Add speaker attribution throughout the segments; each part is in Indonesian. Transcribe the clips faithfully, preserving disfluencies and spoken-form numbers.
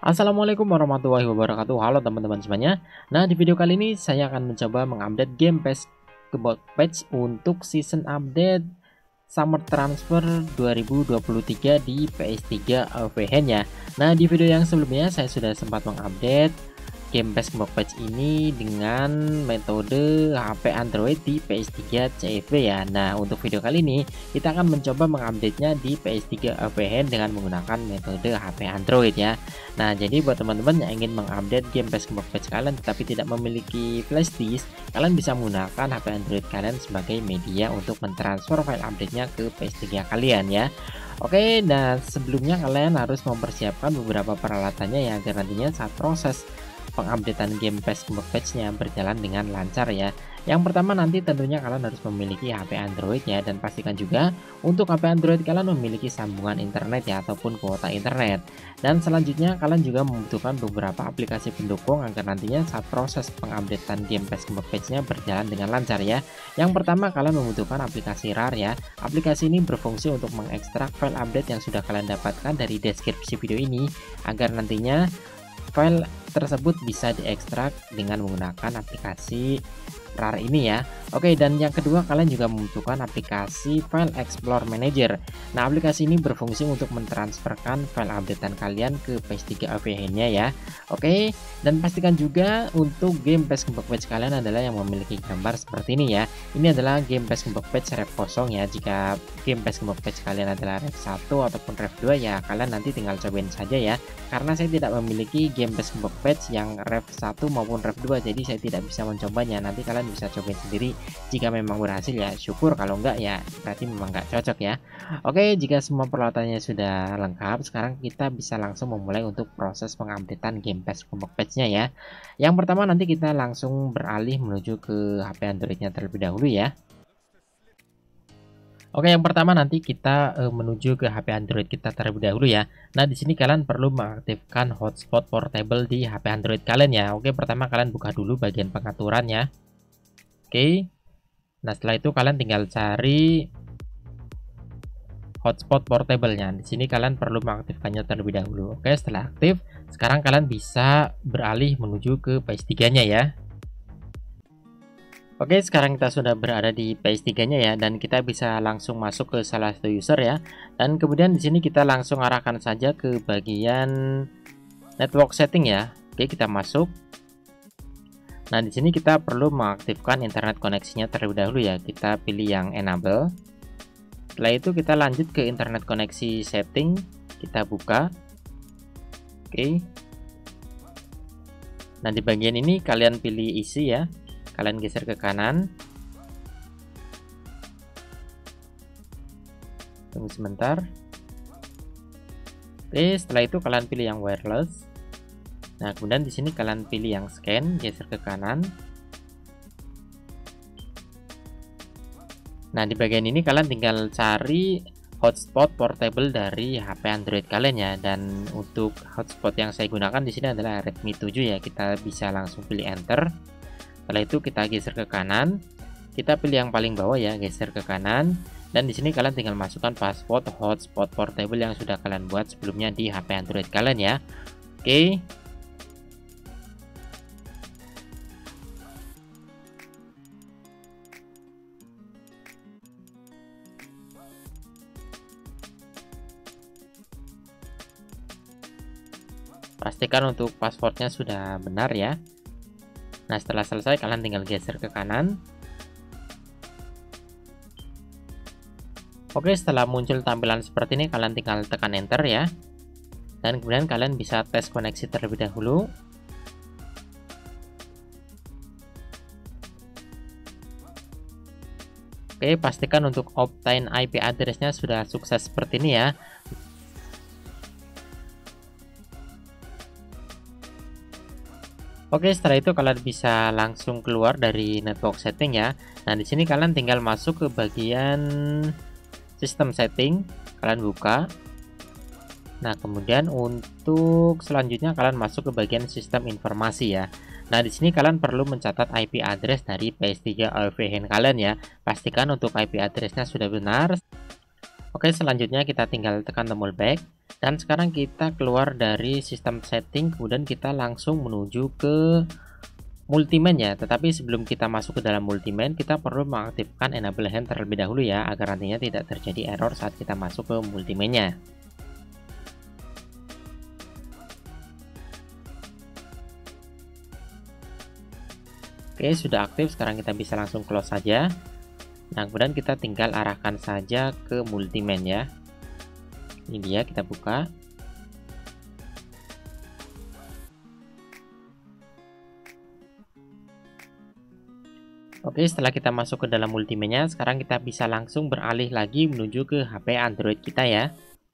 Speaker 1: Assalamualaikum warahmatullahi wabarakatuh. Halo teman-teman semuanya. Nah, di video kali ini saya akan mencoba mengupdate Game Pass Keyboard Patch untuk season update Summer Transfer dua ribu dua puluh tiga di P S tiga A V H ya. Nah, di video yang sebelumnya saya sudah sempat mengupdate Game Pass Keyboard Patch ini dengan metode H P Android di P S tiga C F V ya. Nah, untuk video kali ini kita akan mencoba mengupdate-nya di P S tiga A V H dengan menggunakan metode H P Android ya. Nah, jadi buat teman-teman yang ingin mengupdate Game Pass Keyboard Patch kalian tetapi tidak memiliki flash disk, kalian bisa menggunakan H P Android kalian sebagai media untuk mentransfer file update-nya ke P S tiga kalian ya. Oke, nah sebelumnya kalian harus mempersiapkan beberapa peralatannya ya agar nantinya saat proses pengupdatean Game Pass Keyboard Patch-nya berjalan dengan lancar ya. Yang pertama nanti tentunya kalian harus memiliki H P Android ya, dan pastikan juga untuk H P Android kalian memiliki sambungan internet ya ataupun kuota internet. Dan selanjutnya kalian juga membutuhkan beberapa aplikasi pendukung agar nantinya saat proses pengupdatean Game Pass Keyboard Patch-nya berjalan dengan lancar ya. Yang pertama kalian membutuhkan aplikasi RAR ya. Aplikasi ini berfungsi untuk mengekstrak file update yang sudah kalian dapatkan dari deskripsi video ini agar nantinya file tersebut bisa diekstrak dengan menggunakan aplikasi RAR ini ya. Oke, dan yang kedua kalian juga membutuhkan aplikasi File Explorer Manager. Nah, aplikasi ini berfungsi untuk mentransferkan file updatean kalian ke P S tiga A V H-nya ya. Oke, dan pastikan juga untuk Game Pass Keyboard Patch kalian adalah yang memiliki gambar seperti ini ya. Ini adalah Game Pass Keyboard Patch ref kosong ya. Jika Game Pass Keyboard Patch kalian adalah ref satu ataupun ref dua ya, kalian nanti tinggal cobain saja ya. Karena saya tidak memiliki Game Pass Keyboard Patch yang ref satu maupun ref dua, jadi saya tidak bisa mencobanya. Nanti kalian bisa cobain sendiri. Jika memang berhasil ya syukur, kalau enggak ya berarti memang enggak cocok ya. Oke, jika semua peralatannya sudah lengkap, sekarang kita bisa langsung memulai untuk proses pengupdatean Game Pass Keyboard Patch-nya ya. Yang pertama nanti kita langsung beralih menuju ke H P Android-nya terlebih dahulu ya. Oke, yang pertama nanti kita e, menuju ke H P Android kita terlebih dahulu ya. Nah, di sini kalian perlu mengaktifkan hotspot portable di H P Android kalian ya. Oke, pertama kalian buka dulu bagian pengaturan ya. Oke. Nah, setelah itu kalian tinggal cari hotspot portable-nya. Di sini kalian perlu mengaktifkannya terlebih dahulu. Oke, setelah aktif, sekarang kalian bisa beralih menuju ke P S tiga-nya ya. Oke, sekarang kita sudah berada di P S tiga-nya ya, dan kita bisa langsung masuk ke salah satu user ya. Dan kemudian di sini kita langsung arahkan saja ke bagian network setting ya. Oke, kita masuk. Nah, di sini kita perlu mengaktifkan internet koneksinya terlebih dahulu ya. Kita pilih yang enable. Setelah itu kita lanjut ke internet koneksi setting, kita buka. Oke. Nah, di bagian ini kalian pilih isi ya. Kalian geser ke kanan. Tunggu sebentar. Oke, setelah itu kalian pilih yang wireless. Nah, kemudian di sini kalian pilih yang scan, geser ke kanan. Nah, di bagian ini kalian tinggal cari hotspot portable dari H P Android kalian ya. Dan untuk hotspot yang saya gunakan di sini adalah Redmi tujuh ya. Kita bisa langsung pilih enter. Setelah itu kita geser ke kanan. Kita pilih yang paling bawah ya, geser ke kanan. Dan di sini kalian tinggal masukkan password hotspot portable yang sudah kalian buat sebelumnya di H P Android kalian ya. Oke. Pastikan untuk passwordnya sudah benar ya. Nah, setelah selesai kalian tinggal geser ke kanan. Oke, setelah muncul tampilan seperti ini kalian tinggal tekan enter ya. Dan kemudian kalian bisa tes koneksi terlebih dahulu. Oke, pastikan untuk obtain I P address-nya sudah sukses seperti ini ya. Oke, setelah itu kalian bisa langsung keluar dari network setting ya. Nah, di sini kalian tinggal masuk ke bagian sistem setting, kalian buka. Nah, kemudian untuk selanjutnya kalian masuk ke bagian sistem informasi ya. Nah, di sini kalian perlu mencatat I P address dari P S tiga A V H kalian ya. Pastikan untuk I P address-nya sudah benar. Oke, selanjutnya kita tinggal tekan tombol back, dan sekarang kita keluar dari sistem setting, kemudian kita langsung menuju ke multiman ya. Tetapi sebelum kita masuk ke dalam multiman, kita perlu mengaktifkan enable hand terlebih dahulu ya, agar nantinya tidak terjadi error saat kita masuk ke multiman-nya. Oke, sudah aktif. Sekarang kita bisa langsung close saja. Nah, kemudian kita tinggal arahkan saja ke multiman ya. Ini dia, kita buka. Oke, setelah kita masuk ke dalam multiman-nya, sekarang kita bisa langsung beralih lagi menuju ke H P Android kita ya.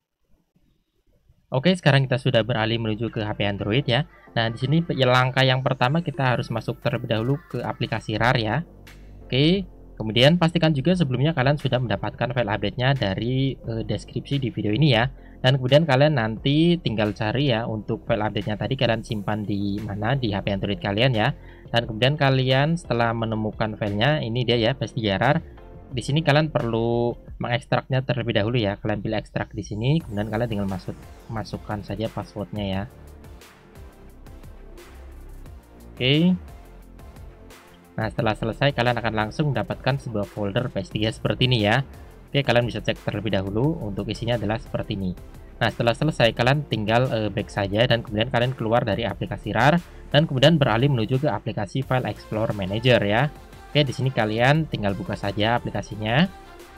Speaker 1: Oke, sekarang kita sudah beralih menuju ke H P Android ya. Nah, di sini langkah yang pertama kita harus masuk terlebih dahulu ke aplikasi R A R ya. Oke, kemudian pastikan juga sebelumnya kalian sudah mendapatkan file update-nya dari eh, deskripsi di video ini ya. Dan kemudian kalian nanti tinggal cari ya untuk file update-nya tadi kalian simpan di mana di H P Android kalian ya. Dan kemudian kalian setelah menemukan filenya, ini dia ya, P S tiga R A R. Di sini kalian perlu mengekstraknya terlebih dahulu ya. Kalian pilih ekstrak di sini, kemudian kalian tinggal masuk masukkan saja passwordnya ya. Oke. Nah, setelah selesai kalian akan langsung mendapatkan sebuah folder P S tiga seperti ini ya. Oke, kalian bisa cek terlebih dahulu. Untuk isinya adalah seperti ini. Nah, setelah selesai kalian tinggal uh, back saja, dan kemudian kalian keluar dari aplikasi R A R dan kemudian beralih menuju ke aplikasi File Explorer Manager ya. Oke, di sini kalian tinggal buka saja aplikasinya.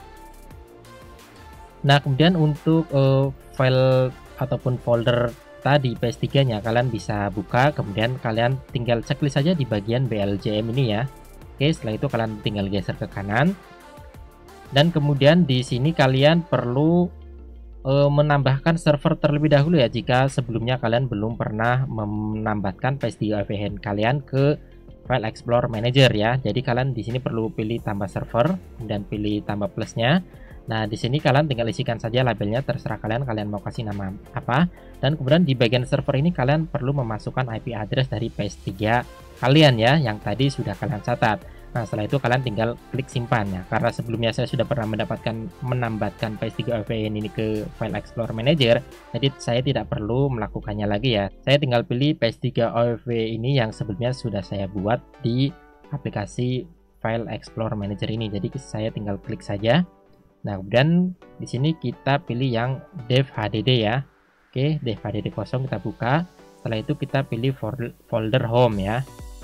Speaker 1: Nah, kemudian untuk uh, file ataupun folder tadi P S tiga-nya kalian bisa buka, kemudian kalian tinggal checklist saja di bagian B L J M ini ya. Oke, setelah itu kalian tinggal geser ke kanan. Dan kemudian di sini kalian perlu uh, menambahkan server terlebih dahulu ya, jika sebelumnya kalian belum pernah menambahkan P S tiga O V Hand kalian ke File Explorer Manager ya. Jadi kalian di sini perlu pilih tambah server dan pilih tambah plusnya. Nah, di sini kalian tinggal isikan saja labelnya, terserah kalian kalian mau kasih nama apa. Dan kemudian di bagian server ini kalian perlu memasukkan I P address dari P S tiga kalian ya, yang tadi sudah kalian catat. Nah, setelah itu kalian tinggal klik simpan ya. Karena sebelumnya saya sudah pernah mendapatkan menambahkan P S tiga O V N ini ke File Explorer Manager, jadi saya tidak perlu melakukannya lagi ya. Saya tinggal pilih P S tiga O V ini yang sebelumnya sudah saya buat di aplikasi File Explorer Manager ini. Jadi saya tinggal klik saja. Nah, kemudian di sini kita pilih yang dev H D D ya. Oke, dev H D D kosong kita buka. Setelah itu kita pilih folder home ya.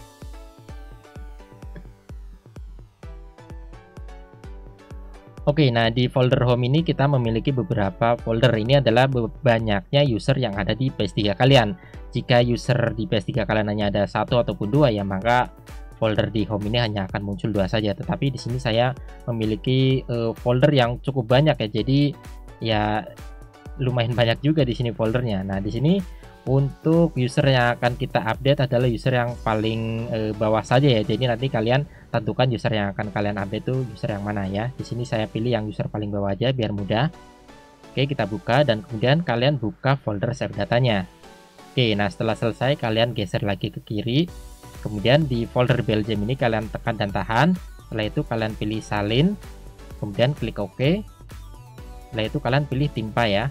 Speaker 1: Oke, nah di folder home ini kita memiliki beberapa folder. Ini adalah banyaknya user yang ada di P S tiga kalian. Jika user di P S tiga kalian hanya ada satu ataupun dua ya, maka folder di home ini hanya akan muncul dua saja. Tetapi di sini saya memiliki uh, folder yang cukup banyak ya. Jadi ya lumayan banyak juga di sini foldernya. Nah, di sini untuk user yang akan kita update adalah user yang paling uh, bawah saja ya. Jadi nanti kalian tentukan user yang akan kalian update itu user yang mana ya. Di sini saya pilih yang user paling bawah aja biar mudah. Oke, kita buka dan kemudian kalian buka folder save datanya. Oke, nah setelah selesai kalian geser lagi ke kiri. Kemudian di folder B L J M ini kalian tekan dan tahan. Setelah itu kalian pilih salin. Kemudian klik OK. Setelah itu kalian pilih timpa ya.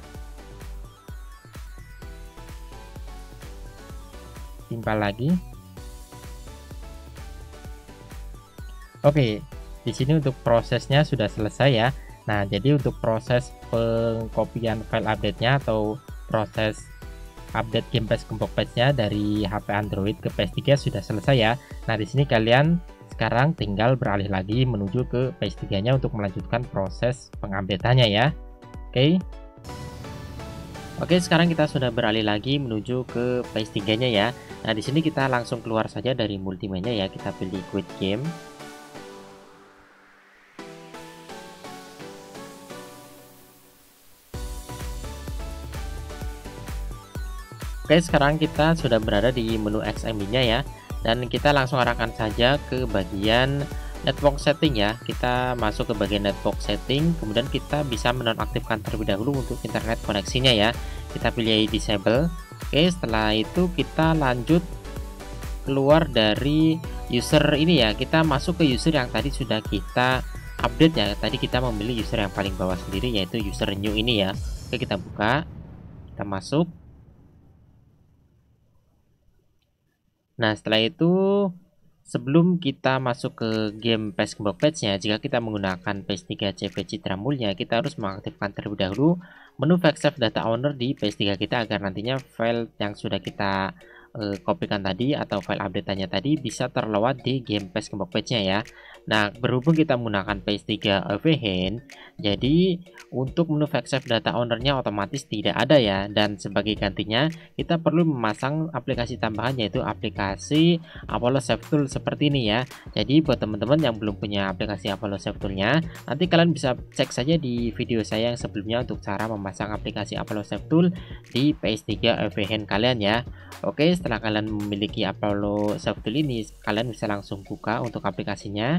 Speaker 1: Timpa lagi. Oke, di sini untuk prosesnya sudah selesai ya. Nah, jadi untuk proses pengkopian file update-nya atau proses update Gamepad Gembok Patch-nya dari H P Android ke P S tiga sudah selesai ya. Nah, di sini kalian sekarang tinggal beralih lagi menuju ke P S tiga-nya untuk melanjutkan proses pengupdateannya ya. Oke. Oke, sekarang kita sudah beralih lagi menuju ke P S tiga-nya ya. Nah, di sini kita langsung keluar saja dari multimedia ya. Kita pilih quit game. Oke, sekarang kita sudah berada di menu X M B-nya ya, dan kita langsung arahkan saja ke bagian network setting ya. Kita masuk ke bagian network setting, kemudian kita bisa menonaktifkan terlebih dahulu untuk internet koneksinya ya. Kita pilih disable. Oke, setelah itu kita lanjut keluar dari user ini ya. Kita masuk ke user yang tadi sudah kita update ya. Tadi kita memilih user yang paling bawah sendiri, yaitu user new ini ya. Oke, kita buka, kita masuk. Nah, setelah itu sebelum kita masuk ke game P E S Gembok Patch-nya, jika kita menggunakan P E S tiga C V Citra Mulya, kita harus mengaktifkan terlebih dahulu menu File Save Data Owner di P E S tiga kita, agar nantinya file yang sudah kita uh, kopikan tadi atau file update-nya tadi bisa terlewat di game P E S Gembok Patch-nya ya. Nah, berhubung kita menggunakan P E S tiga O V Hand, jadi untuk menu File Save Data Owner-nya otomatis tidak ada ya, dan sebagai gantinya kita perlu memasang aplikasi tambahan, yaitu aplikasi Apollo Save Tool seperti ini ya. Jadi buat teman-teman yang belum punya aplikasi Apollo Save Tool-nya, nanti kalian bisa cek saja di video saya yang sebelumnya untuk cara memasang aplikasi Apollo Save Tool di P E S tiga O V Hand kalian ya. Oke, setelah kalian memiliki Apollo Save Tool ini, kalian bisa langsung buka untuk aplikasinya.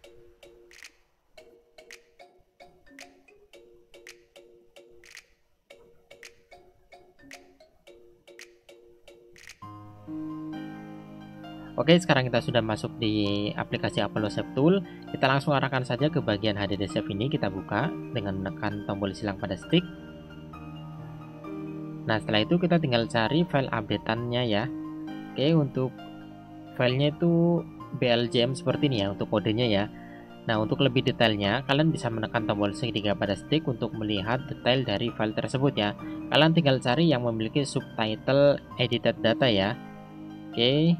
Speaker 1: Oke, sekarang kita sudah masuk di aplikasi Apollo Save Tool. Kita langsung arahkan saja ke bagian H D D Save ini, kita buka dengan menekan tombol silang pada stick. Nah, setelah itu kita tinggal cari file update-annya ya. Oke, untuk filenya itu B L J M seperti ini ya untuk kodenya ya. Nah, untuk lebih detailnya kalian bisa menekan tombol segitiga pada stick untuk melihat detail dari file tersebut ya. Kalian tinggal cari yang memiliki subtitle edited data ya. Oke.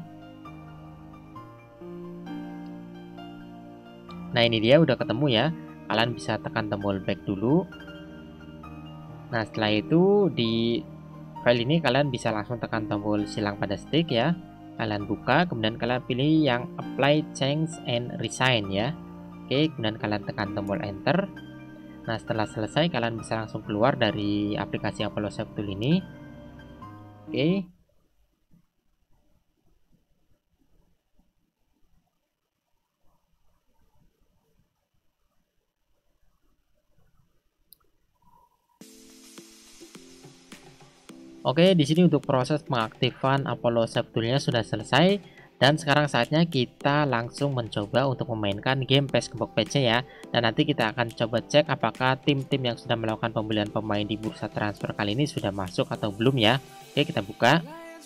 Speaker 1: Nah, ini dia udah ketemu ya. Kalian bisa tekan tombol back dulu. Nah, setelah itu di file ini kalian bisa langsung tekan tombol silang pada stick ya. Kalian buka, kemudian kalian pilih yang apply change and resign ya. Oke, kemudian kalian tekan tombol enter. Nah, setelah selesai kalian bisa langsung keluar dari aplikasi Apollo Save Tool ini. Oke. Oke, di sini untuk proses pengaktifan Apollo Save Tool-nya sudah selesai, dan sekarang saatnya kita langsung mencoba untuk memainkan game P E S Gembok Patch ya. Dan nanti kita akan coba cek apakah tim-tim yang sudah melakukan pembelian pemain di bursa transfer kali ini sudah masuk atau belum ya. Oke, kita buka.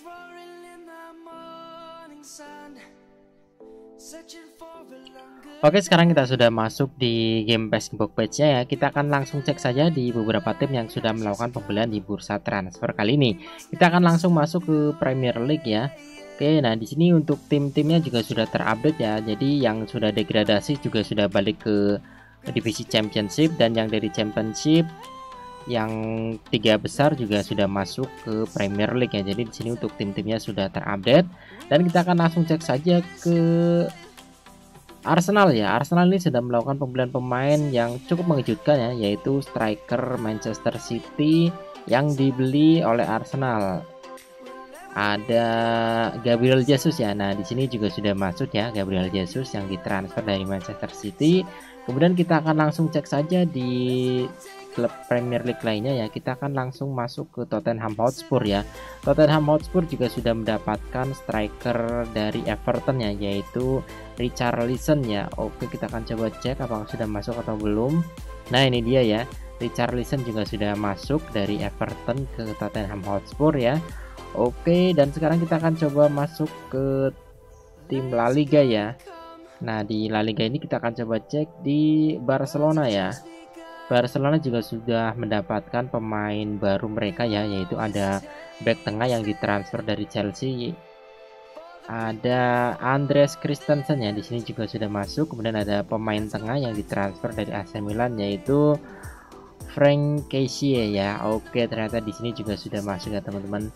Speaker 1: Oke, sekarang kita sudah masuk di game P E S Gembok Patch ya. Kita akan langsung cek saja di beberapa tim yang sudah melakukan pembelian di bursa transfer kali ini. Kita akan langsung masuk ke Premier League ya. Oke, nah di sini untuk tim-timnya juga sudah terupdate ya. Jadi yang sudah degradasi juga sudah balik ke divisi Championship, dan yang dari Championship yang tiga besar juga sudah masuk ke Premier League ya. Jadi di sini untuk tim-timnya sudah terupdate, dan kita akan langsung cek saja ke Arsenal ya. Arsenal ini sedang melakukan pembelian pemain yang cukup mengejutkan ya, yaitu striker Manchester City yang dibeli oleh Arsenal. Ada Gabriel Jesus ya. Nah, di sini juga sudah masuk ya Gabriel Jesus yang ditransfer dari Manchester City. Kemudian kita akan langsung cek saja di klub Premier League lainnya ya. Kita akan langsung masuk ke Tottenham Hotspur ya. Tottenham Hotspur juga sudah mendapatkan striker dari Everton ya, yaitu Richarlison ya. Oke, kita akan coba cek apakah sudah masuk atau belum. Nah, ini dia ya, Richarlison juga sudah masuk dari Everton ke Tottenham Hotspur ya. Oke, dan sekarang kita akan coba masuk ke tim La Liga ya. Nah, di La Liga ini kita akan coba cek di Barcelona ya. Barcelona juga sudah mendapatkan pemain baru mereka ya, yaitu ada back tengah yang ditransfer dari Chelsea. Ada Andreas Christensen ya, di sini juga sudah masuk. Kemudian ada pemain tengah yang ditransfer dari A C Milan, yaitu Frank Kessie ya. Oke, ternyata di sini juga sudah masuk ya teman-teman.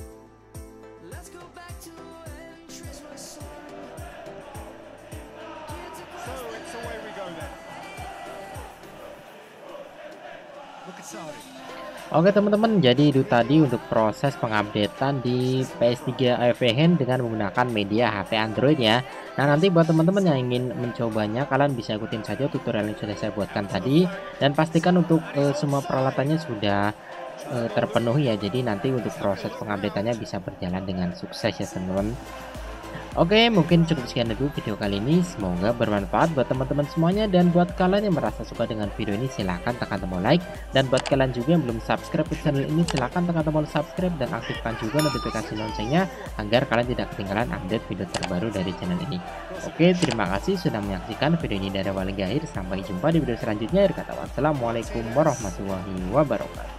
Speaker 1: Oke teman-teman, jadi itu tadi untuk proses pengupdatean di P S tiga O V Hand dengan menggunakan media H P Android ya. Nah, nanti buat teman-teman yang ingin mencobanya, kalian bisa ikutin saja tutorial yang sudah saya buatkan tadi, dan pastikan untuk uh, semua peralatannya sudah uh, terpenuhi ya. Jadi nanti untuk proses pengupdateannya bisa berjalan dengan sukses ya teman-teman. Oke, mungkin cukup sekian dulu video kali ini. Semoga bermanfaat buat teman-teman semuanya. Dan buat kalian yang merasa suka dengan video ini, silahkan tekan tombol like. Dan buat kalian juga yang belum subscribe ke channel ini, silahkan tekan tombol subscribe dan aktifkan juga notifikasi loncengnya agar kalian tidak ketinggalan update video terbaru dari channel ini. Oke, terima kasih sudah menyaksikan video ini dari awal hingga akhir. Sampai jumpa di video selanjutnya. Akhir kata wassalamualaikum warahmatullahi wabarakatuh.